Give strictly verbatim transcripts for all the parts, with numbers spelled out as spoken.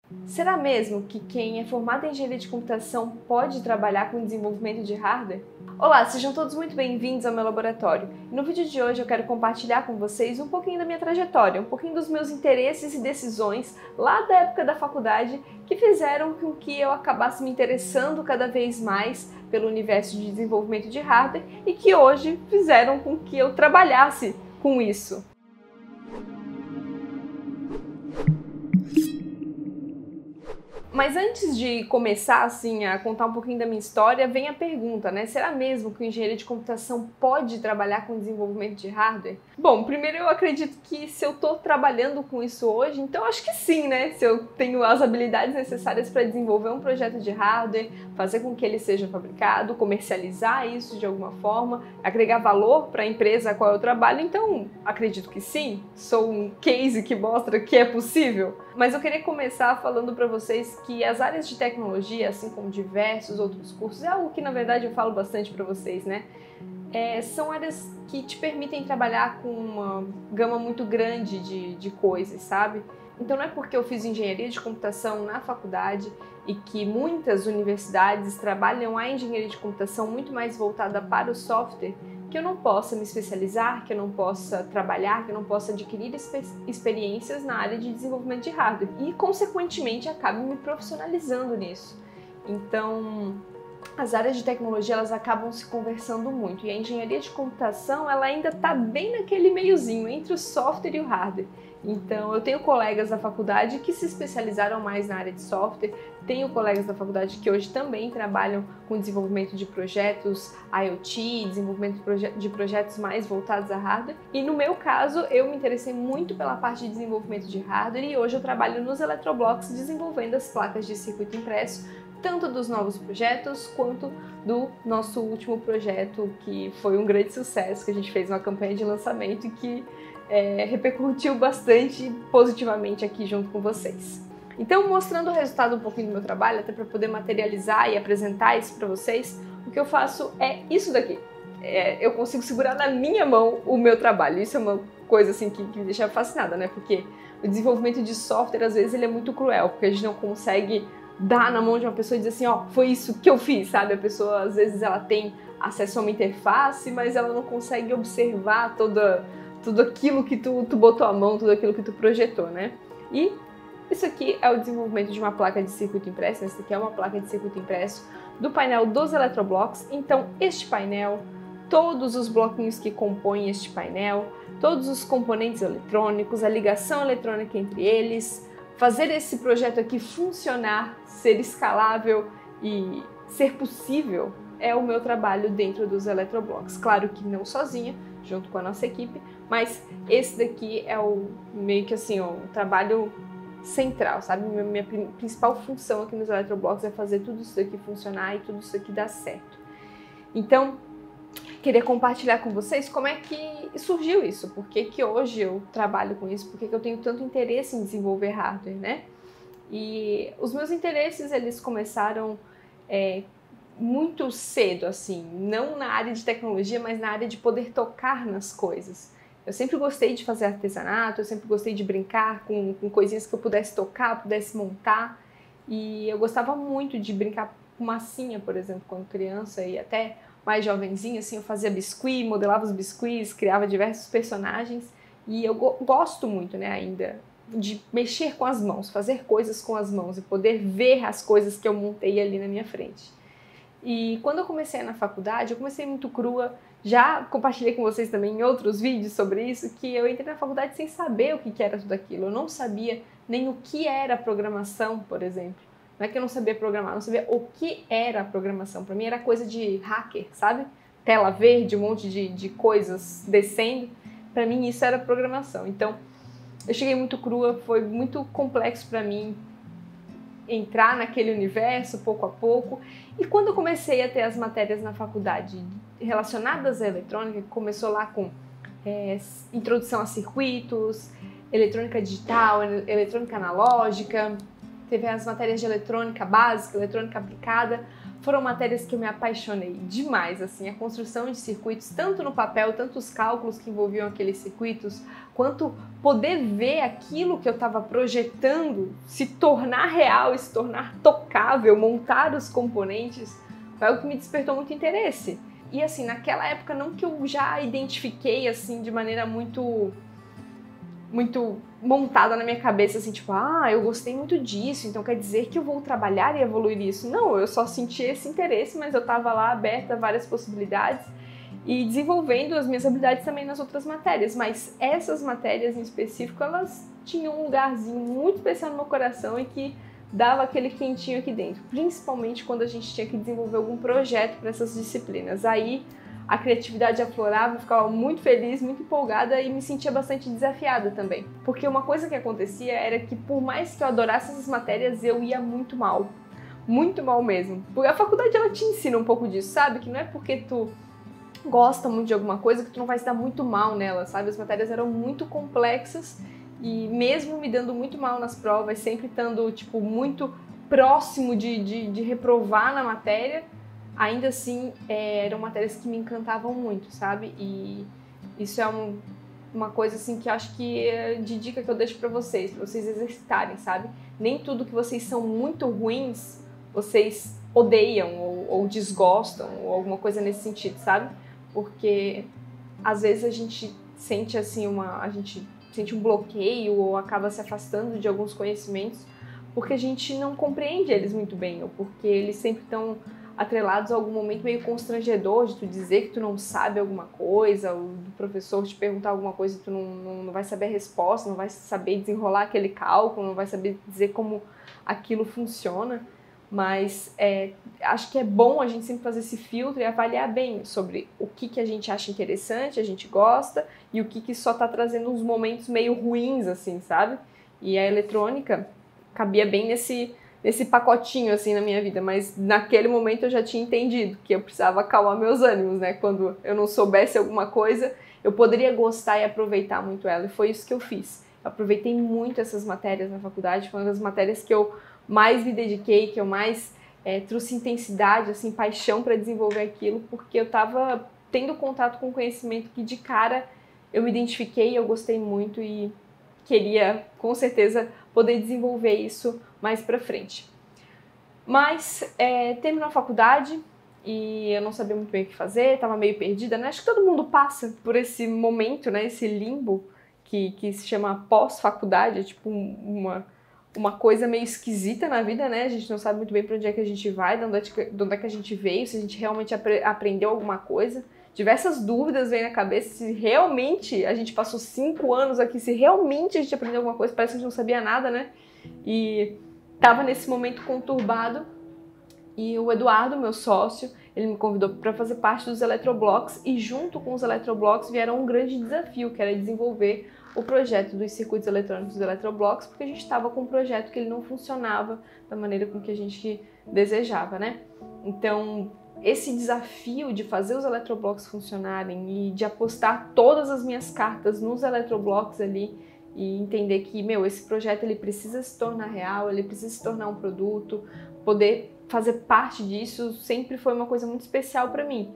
Será mesmo que quem é formado em engenharia de computação pode trabalhar com desenvolvimento de hardware? Olá, sejam todos muito bem-vindos ao meu laboratório. E no vídeo de hoje eu quero compartilhar com vocês um pouquinho da minha trajetória, um pouquinho dos meus interesses e decisões lá da época da faculdade que fizeram com que eu acabasse me interessando cada vez mais pelo universo de desenvolvimento de hardware e que hoje fizeram com que eu trabalhasse com isso. Mas antes de começar assim, a contar um pouquinho da minha história, vem a pergunta, né? Será mesmo que o engenheiro de computação pode trabalhar com desenvolvimento de hardware? Bom, primeiro eu acredito que se eu estou trabalhando com isso hoje, então acho que sim, né? Se eu tenho as habilidades necessárias para desenvolver um projeto de hardware, fazer com que ele seja fabricado, comercializar isso de alguma forma, agregar valor para a empresa a qual eu trabalho, então acredito que sim. Sou um case que mostra que é possível. Mas eu queria começar falando para vocês que as áreas de tecnologia, assim como diversos outros cursos, é algo que na verdade eu falo bastante para vocês, né? É, são áreas que te permitem trabalhar com uma gama muito grande de, de coisas, sabe? Então não é porque eu fiz engenharia de computação na faculdade e que muitas universidades trabalham a engenharia de computação muito mais voltada para o software que eu não possa me especializar, que eu não possa trabalhar, que eu não possa adquirir experiências na área de desenvolvimento de hardware e, consequentemente, acabe me profissionalizando nisso. Então, as áreas de tecnologia elas acabam se conversando muito e a engenharia de computação ela ainda está bem naquele meiozinho entre o software e o hardware. Então, eu tenho colegas da faculdade que se especializaram mais na área de software, tenho colegas da faculdade que hoje também trabalham com desenvolvimento de projetos IoT, desenvolvimento de, proje de projetos mais voltados a hardware. E no meu caso, eu me interessei muito pela parte de desenvolvimento de hardware e hoje eu trabalho nos Eletroblocks desenvolvendo as placas de circuito impresso, tanto dos novos projetos quanto do nosso último projeto, que foi um grande sucesso, que a gente fez uma campanha de lançamento e que é, repercutiu bastante positivamente aqui junto com vocês. Então, mostrando o resultado um pouquinho do meu trabalho, até para poder materializar e apresentar isso para vocês, o que eu faço é isso daqui. É, eu consigo segurar na minha mão o meu trabalho. Isso é uma coisa assim que, que me deixa fascinada, né? Porque o desenvolvimento de software, às vezes, ele é muito cruel, porque a gente não consegue dar na mão de uma pessoa e dizer assim, ó, foi isso que eu fiz, sabe? A pessoa, às vezes, ela tem acesso a uma interface, mas ela não consegue observar toda, tudo aquilo que tu, tu botou a mão, tudo aquilo que tu projetou, né? E isso aqui é o desenvolvimento de uma placa de circuito impresso, essa aqui é uma placa de circuito impresso do painel dos Eletroblocks. Então, este painel, todos os bloquinhos que compõem este painel, todos os componentes eletrônicos, a ligação eletrônica entre eles, fazer esse projeto aqui funcionar, ser escalável e ser possível é o meu trabalho dentro dos Eletroblocks. Claro que não sozinha, junto com a nossa equipe, mas esse daqui é o meio que assim, ó, o trabalho central, sabe? Minha, minha principal função aqui nos Eletroblocks é fazer tudo isso aqui funcionar e tudo isso aqui dar certo. Então, queria compartilhar com vocês como é que surgiu isso, por que que hoje eu trabalho com isso, por que que eu tenho tanto interesse em desenvolver hardware, né? E os meus interesses, eles começaram é, muito cedo, assim, não na área de tecnologia, mas na área de poder tocar nas coisas. Eu sempre gostei de fazer artesanato, eu sempre gostei de brincar com, com coisinhas que eu pudesse tocar, pudesse montar. E eu gostava muito de brincar com massinha, por exemplo, quando criança e até mais jovenzinha, assim, eu fazia biscuit, modelava os biscuits, criava diversos personagens. E eu go gosto muito, né, ainda, de mexer com as mãos, fazer coisas com as mãos e poder ver as coisas que eu montei ali na minha frente. E quando eu comecei na faculdade, eu comecei muito crua, já compartilhei com vocês também em outros vídeos sobre isso, que eu entrei na faculdade sem saber o que era tudo aquilo. Eu não sabia nem o que era programação, por exemplo. Não é que eu não sabia programar, eu não sabia o que era programação. Para mim era coisa de hacker, sabe? Tela verde, um monte de, de coisas descendo. Para mim isso era programação. Então, eu cheguei muito crua, foi muito complexo para mim entrar naquele universo pouco a pouco. E quando eu comecei a ter as matérias na faculdade relacionadas à eletrônica, que começou lá com é, introdução a circuitos, eletrônica digital, eletrônica analógica, teve as matérias de eletrônica básica, eletrônica aplicada, foram matérias que eu me apaixonei demais, assim, a construção de circuitos, tanto no papel, tanto os cálculos que envolviam aqueles circuitos, quanto poder ver aquilo que eu estava projetando se tornar real, se tornar tocável, montar os componentes, foi algo que me despertou muito interesse. E assim, naquela época não que eu já identifiquei assim de maneira muito muito montada na minha cabeça, assim, tipo, ah, eu gostei muito disso, então quer dizer que eu vou trabalhar e evoluir isso. Não, eu só senti esse interesse, mas eu estava lá aberta a várias possibilidades e desenvolvendo as minhas habilidades também nas outras matérias. Mas essas matérias em específico, elas tinham um lugarzinho muito especial no meu coração e que dava aquele quentinho aqui dentro, principalmente quando a gente tinha que desenvolver algum projeto para essas disciplinas. Aí a criatividade aflorava, eu ficava muito feliz, muito empolgada e me sentia bastante desafiada também. Porque uma coisa que acontecia era que por mais que eu adorasse essas matérias, eu ia muito mal. Muito mal mesmo. Porque a faculdade ela te ensina um pouco disso, sabe? Que não é porque tu gosta muito de alguma coisa que tu não vai se dar muito mal nela, sabe? As matérias eram muito complexas e mesmo me dando muito mal nas provas, sempre estando, tipo, muito próximo de, de, de reprovar na matéria, ainda assim, é, eram matérias que me encantavam muito, sabe? E isso é um, uma coisa, assim, que eu acho que é de dica que eu deixo pra vocês, pra vocês exercitarem, sabe? Nem tudo que vocês são muito ruins, vocês odeiam ou, ou desgostam ou alguma coisa nesse sentido, sabe? Porque, às vezes, a gente sente, assim, uma... A gente sente um bloqueio ou acaba se afastando de alguns conhecimentos porque a gente não compreende eles muito bem ou porque eles sempre estão atrelados a algum momento meio constrangedor de tu dizer que tu não sabe alguma coisa, ou do professor te perguntar alguma coisa e tu não, não, não vai saber a resposta, não vai saber desenrolar aquele cálculo, não vai saber dizer como aquilo funciona. Mas é, acho que é bom a gente sempre fazer esse filtro e avaliar bem sobre o que, que a gente acha interessante, a gente gosta, e o que, que só tá trazendo uns momentos meio ruins, assim, sabe? E a eletrônica cabia bem nesse... nesse pacotinho, assim, na minha vida, mas naquele momento eu já tinha entendido que eu precisava acalmar meus ânimos, né? Quando eu não soubesse alguma coisa, eu poderia gostar e aproveitar muito ela, e foi isso que eu fiz. Eu aproveitei muito essas matérias na faculdade, foi uma das matérias que eu mais me dediquei, que eu mais é, trouxe intensidade, assim, paixão para desenvolver aquilo, porque eu estava tendo contato com conhecimento que de cara eu me identifiquei, eu gostei muito e queria, com certeza, poder desenvolver isso mais pra frente. Mas é, terminou a faculdade e eu não sabia muito bem o que fazer, estava meio perdida, né? Acho que todo mundo passa por esse momento, né? Esse limbo que, que se chama pós-faculdade, é tipo uma, uma coisa meio esquisita na vida, né? A gente não sabe muito bem para onde é que a gente vai, de onde é que, de onde é que a gente veio, se a gente realmente apre, aprendeu alguma coisa. Diversas dúvidas vêm na cabeça, se realmente a gente passou cinco anos aqui, se realmente a gente aprendeu alguma coisa, parece que a gente não sabia nada, né? E tava nesse momento conturbado e o Eduardo, meu sócio, ele me convidou para fazer parte dos Eletroblocks e junto com os Eletroblocks vieram um grande desafio, que era desenvolver o projeto dos circuitos eletrônicos dos Eletroblocks, porque a gente estava com um projeto que ele não funcionava da maneira com que a gente desejava, né? Então, esse desafio de fazer os Eletroblocks funcionarem e de apostar todas as minhas cartas nos Eletroblocks ali e entender que, meu, esse projeto ele precisa se tornar real, ele precisa se tornar um produto, poder fazer parte disso sempre foi uma coisa muito especial para mim.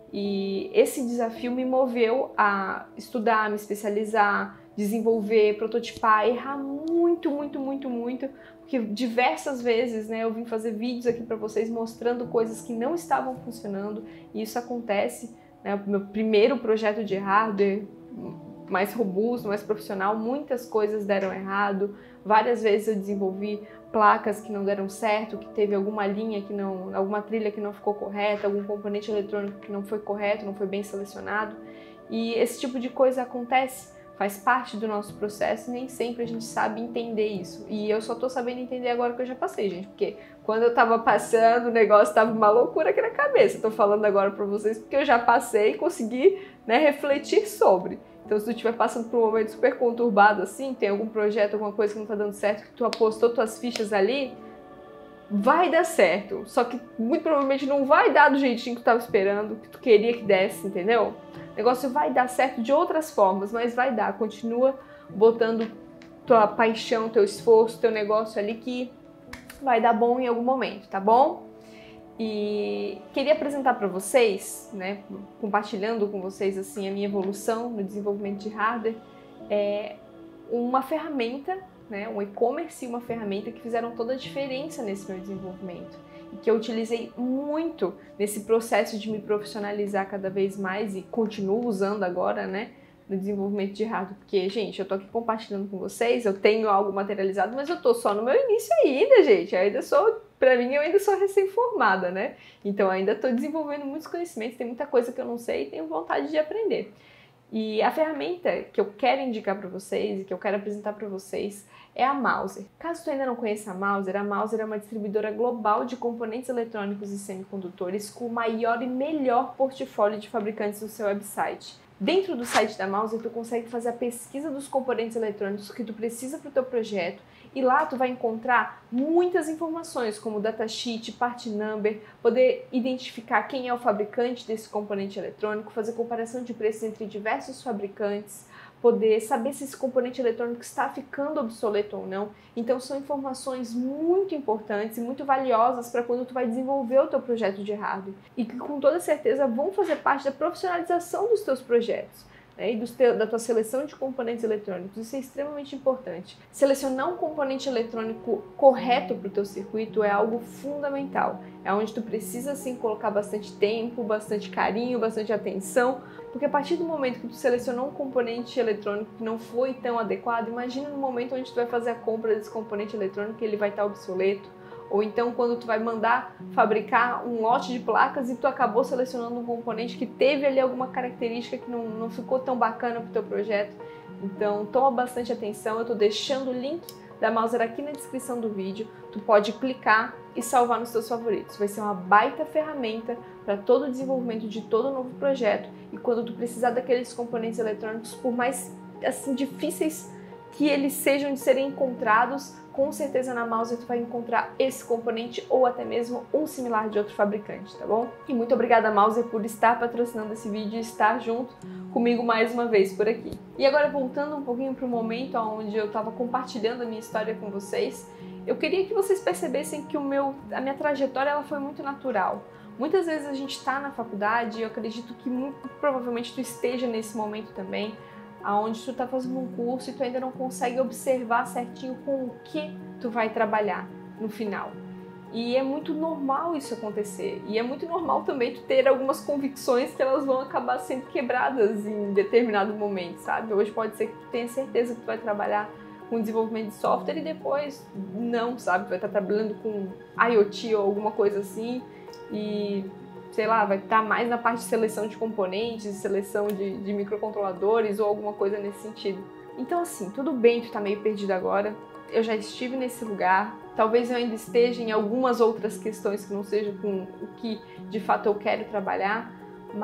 E esse desafio me moveu a estudar, me especializar, desenvolver, prototipar, errar muito, muito, muito, muito, porque diversas vezes, né, eu vim fazer vídeos aqui para vocês mostrando coisas que não estavam funcionando, e isso acontece, né, o meu primeiro projeto de hardware mais robusto, mais profissional, muitas coisas deram errado, várias vezes eu desenvolvi placas que não deram certo, que teve alguma linha que não, alguma trilha que não ficou correta, algum componente eletrônico que não foi correto, não foi bem selecionado, e esse tipo de coisa acontece, faz parte do nosso processo e nem sempre a gente sabe entender isso. E eu só tô sabendo entender agora que eu já passei, gente, porque quando eu tava passando, o negócio tava uma loucura aqui na cabeça. Tô falando agora pra vocês porque eu já passei e consegui, né, refletir sobre. Então, se tu estiver passando por um momento super conturbado assim, tem algum projeto, alguma coisa que não tá dando certo, que tu apostou tuas fichas ali, vai dar certo. Só que muito provavelmente não vai dar do jeitinho que tu tava esperando, que tu queria que desse, entendeu? O negócio vai dar certo de outras formas, mas vai dar. Continua botando tua paixão, teu esforço, teu negócio ali que vai dar bom em algum momento, tá bom? E queria apresentar para vocês, né, compartilhando com vocês assim a minha evolução no desenvolvimento de hardware, é uma ferramenta, né, um e-commerce e uma ferramenta que fizeram toda a diferença nesse meu desenvolvimento e que eu utilizei muito nesse processo de me profissionalizar cada vez mais e continuo usando agora, né, no desenvolvimento de hardware, porque, gente, eu tô aqui compartilhando com vocês, eu tenho algo materializado, mas eu tô só no meu início ainda, gente, eu ainda sou, pra mim, eu ainda sou recém-formada, né, então eu ainda tô desenvolvendo muitos conhecimentos, tem muita coisa que eu não sei e tenho vontade de aprender. E a ferramenta que eu quero indicar para vocês e que eu quero apresentar para vocês é a Mouser. Caso tu ainda não conheça a Mouser, a Mouser é uma distribuidora global de componentes eletrônicos e semicondutores com o maior e melhor portfólio de fabricantes no seu website. Dentro do site da Mouser, tu consegue fazer a pesquisa dos componentes eletrônicos que tu precisa para o teu projeto e lá tu vai encontrar muitas informações como datasheet, part number, poder identificar quem é o fabricante desse componente eletrônico, fazer comparação de preços entre diversos fabricantes, poder saber se esse componente eletrônico está ficando obsoleto ou não. Então são informações muito importantes e muito valiosas para quando tu vai desenvolver o teu projeto de hardware e que com toda certeza vão fazer parte da profissionalização dos teus projetos, né, e dos te- da tua seleção de componentes eletrônicos. Isso é extremamente importante. Selecionar um componente eletrônico correto para o teu circuito é algo fundamental. É onde tu precisa sim colocar bastante tempo, bastante carinho, bastante atenção, porque a partir do momento que tu selecionou um componente eletrônico que não foi tão adequado, imagina no momento onde tu vai fazer a compra desse componente eletrônico que ele vai estar obsoleto, ou então quando tu vai mandar fabricar um lote de placas e tu acabou selecionando um componente que teve ali alguma característica que não, não ficou tão bacana para o teu projeto. Então toma bastante atenção, eu estou deixando o link da Mouser aqui na descrição do vídeo, tu pode clicar e salvar nos teus favoritos. Vai ser uma baita ferramenta para todo o desenvolvimento de todo novo projeto e quando tu precisar daqueles componentes eletrônicos, por mais assim difíceis que eles sejam de serem encontrados, com certeza na Mouser tu vai encontrar esse componente ou até mesmo um similar de outro fabricante, tá bom? E muito obrigada Mouser por estar patrocinando esse vídeo e estar junto comigo mais uma vez por aqui. E agora voltando um pouquinho para o momento onde eu estava compartilhando a minha história com vocês, eu queria que vocês percebessem que o meu, a minha trajetória ela foi muito natural. Muitas vezes a gente está na faculdade e eu acredito que muito provavelmente tu esteja nesse momento também, aonde tu está fazendo um curso e tu ainda não consegue observar certinho com o que tu vai trabalhar no final. E é muito normal isso acontecer. E é muito normal também tu ter algumas convicções que elas vão acabar sendo quebradas em determinado momento, sabe? Hoje pode ser que tu tenha certeza que tu vai trabalhar com desenvolvimento de software e depois não, sabe? Tu vai estar trabalhando com IoT ou alguma coisa assim e, sei lá, vai estar mais na parte de seleção de componentes, seleção de, de microcontroladores ou alguma coisa nesse sentido. Então assim, tudo bem tu tá meio perdido agora, eu já estive nesse lugar, talvez eu ainda esteja em algumas outras questões que não sejam com o que de fato eu quero trabalhar,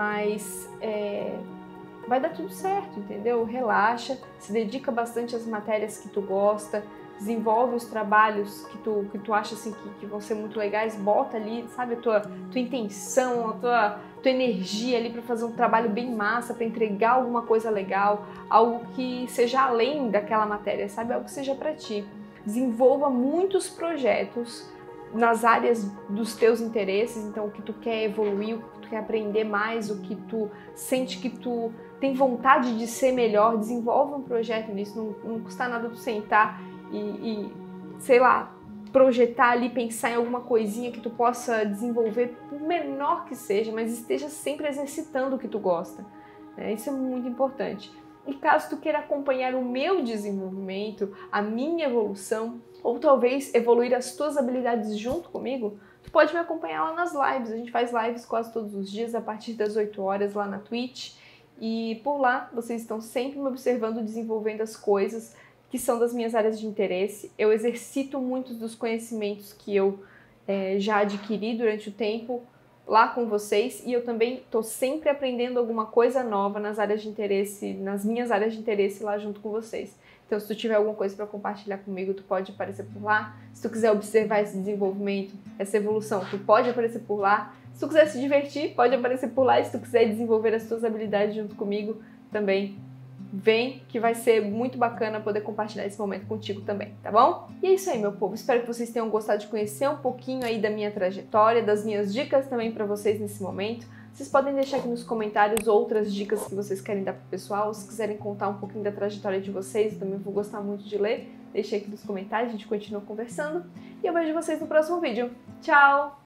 mas é, vai dar tudo certo, entendeu? Relaxa, se dedica bastante às matérias que tu gosta, desenvolve os trabalhos que tu, que tu acha assim, que, que vão ser muito legais, bota ali, sabe, a tua, tua intenção, a tua, tua energia ali para fazer um trabalho bem massa, para entregar alguma coisa legal, algo que seja além daquela matéria, sabe, algo que seja para ti. Desenvolva muitos projetos nas áreas dos teus interesses, então o que tu quer evoluir, o que tu quer aprender mais, o que tu sente que tu tem vontade de ser melhor, desenvolve um projeto nisso, não, não custa nada tu sentar e, e, sei lá, projetar ali, pensar em alguma coisinha que tu possa desenvolver, por menor que seja, mas esteja sempre exercitando o que tu gosta, né? Isso é muito importante. E caso tu queira acompanhar o meu desenvolvimento, a minha evolução, ou talvez evoluir as tuas habilidades junto comigo, tu pode me acompanhar lá nas lives. A gente faz lives quase todos os dias, a partir das oito horas lá na Twitch. E por lá, vocês estão sempre me observando, desenvolvendo as coisas que são das minhas áreas de interesse. Eu exercito muitos dos conhecimentos que eu é, já adquiri durante o tempo lá com vocês, e eu também estou sempre aprendendo alguma coisa nova nas áreas de interesse, nas minhas áreas de interesse lá junto com vocês. Então, se tu tiver alguma coisa para compartilhar comigo, tu pode aparecer por lá. Se tu quiser observar esse desenvolvimento, essa evolução, tu pode aparecer por lá. Se tu quiser se divertir, pode aparecer por lá. E se tu quiser desenvolver as tuas habilidades junto comigo, também vem que vai ser muito bacana poder compartilhar esse momento contigo também, tá bom? E é isso aí, meu povo. Espero que vocês tenham gostado de conhecer um pouquinho aí da minha trajetória, das minhas dicas também para vocês nesse momento. Vocês podem deixar aqui nos comentários outras dicas que vocês querem dar pro pessoal. Se quiserem contar um pouquinho da trajetória de vocês, eu também vou gostar muito de ler. Deixa aqui nos comentários, a gente continua conversando. E eu vejo vocês no próximo vídeo. Tchau!